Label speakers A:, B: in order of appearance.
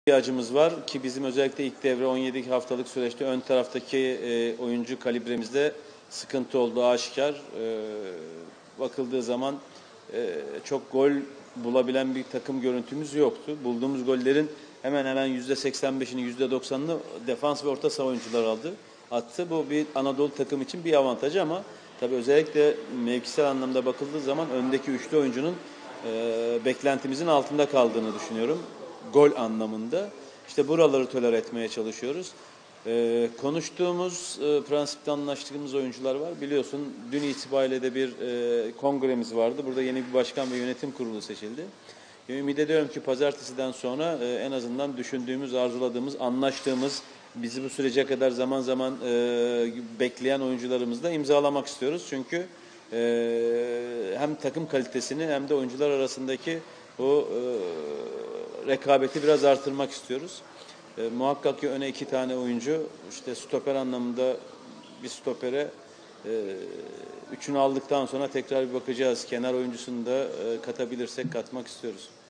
A: ihtiyacımız var ki bizim özellikle ilk devre 17 haftalık süreçte ön taraftaki oyuncu kalibremizde sıkıntı olduğu aşikar. Bakıldığı zaman çok gol bulabilen bir takım görüntümüz yoktu. Bulduğumuz gollerin hemen hemen %85'ini, %90'ını defans ve orta saha oyuncular attı. Bu bir Anadolu takım için bir avantajı ama tabii özellikle mevkisel anlamda bakıldığı zaman öndeki üçlü oyuncunun beklentimizin altında kaldığını düşünüyorum. Gol anlamında. İşte buraları tolere etmeye çalışıyoruz. Konuştuğumuz, prensipte anlaştığımız oyuncular var. Biliyorsun dün itibariyle de bir kongremiz vardı. Burada yeni bir başkan ve yönetim kurulu seçildi. Ümit ediyorum ki pazartesiden sonra en azından düşündüğümüz, arzuladığımız, anlaştığımız, bizi bu sürece kadar zaman zaman bekleyen oyuncularımızla imzalamak istiyoruz. Çünkü hem takım kalitesini hem de oyuncular arasındaki o rekabeti biraz artırmak istiyoruz. Muhakkak ki öne 2 tane oyuncu, işte stoper anlamında bir stopere üçünü aldıktan sonra tekrar bir bakacağız. Kenar oyuncusunu da katabilirsek katmak istiyoruz.